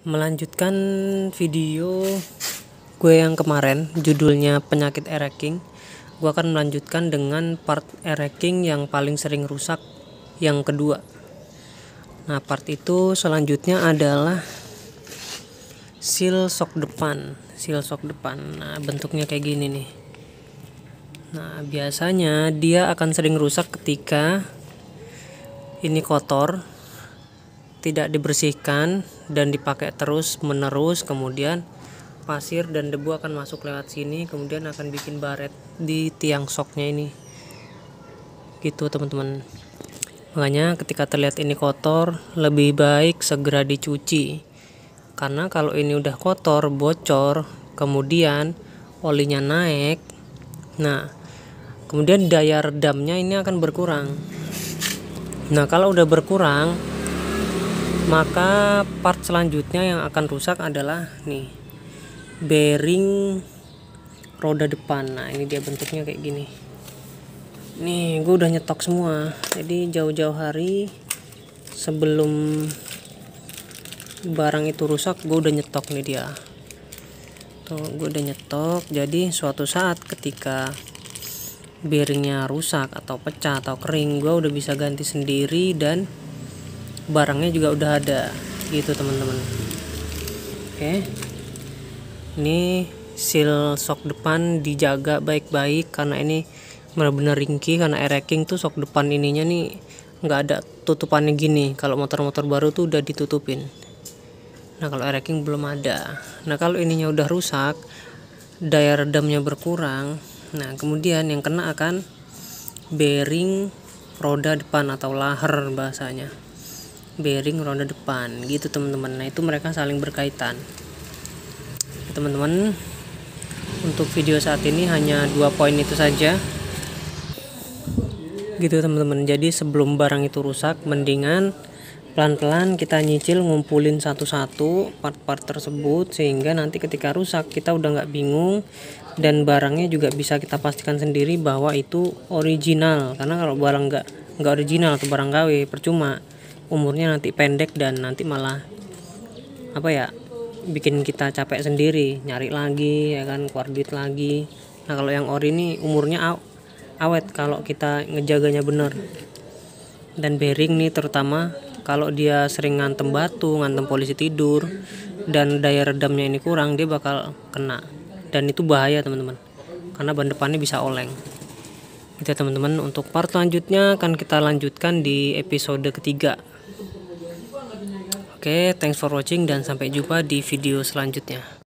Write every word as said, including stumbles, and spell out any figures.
Melanjutkan video gue yang kemarin, judulnya penyakit eraking. Gue akan melanjutkan dengan part eraking yang paling sering rusak, yang kedua. Nah, part itu selanjutnya adalah seal shock depan. Seal shock depan. Nah, bentuknya kayak gini nih. Nah, biasanya dia akan sering rusak ketika ini kotor, tidak dibersihkan dan dipakai terus menerus, kemudian pasir dan debu akan masuk lewat sini, kemudian akan bikin baret di tiang shocknya ini gitu teman-teman. Makanya ketika terlihat ini kotor, lebih baik segera dicuci, karena kalau ini udah kotor, bocor, kemudian olinya naik, nah kemudian daya redamnya ini akan berkurang. Nah, kalau udah berkurang, maka part selanjutnya yang akan rusak adalah nih, bearing roda depan. Nah, ini dia bentuknya kayak gini. Nih, gue udah nyetok semua. Jadi jauh-jauh hari sebelum barang itu rusak, gue udah nyetok nih dia. Tuh, gue udah nyetok. Jadi suatu saat ketika bearingnya rusak atau pecah atau kering, gue udah bisa ganti sendiri dan barangnya juga udah ada gitu teman-teman. Oke, ini seal shock depan dijaga baik-baik karena ini benar-benar ringkih, karena eraking tuh shock depan ininya nih nggak ada tutupannya gini. Kalau motor-motor baru tuh udah ditutupin. Nah, kalau eraking belum ada. Nah, kalau ininya udah rusak, daya redamnya berkurang, nah kemudian yang kena akan bearing roda depan atau laher bahasanya, bearing roda depan gitu teman-teman. Nah, itu mereka saling berkaitan teman-teman. Untuk video saat ini hanya dua poin itu saja gitu teman-teman. Jadi sebelum barang itu rusak, mendingan pelan-pelan kita nyicil ngumpulin satu-satu part-part tersebut, sehingga nanti ketika rusak kita udah nggak bingung dan barangnya juga bisa kita pastikan sendiri bahwa itu original. Karena kalau barang nggak nggak original atau barang K W, percuma, umurnya nanti pendek dan nanti malah apa ya, bikin kita capek sendiri nyari lagi ya kan, keluar duit lagi. Nah, kalau yang ori ini umurnya aw awet kalau kita ngejaganya bener. Dan bearing nih terutama kalau dia sering ngantem batu, ngantem polisi tidur, dan daya redamnya ini kurang, dia bakal kena. Dan itu bahaya teman-teman, karena ban depannya bisa oleng gitu teman-teman. Untuk part selanjutnya akan kita lanjutkan di episode ketiga. Oke, thanks for watching dan sampai jumpa di video selanjutnya.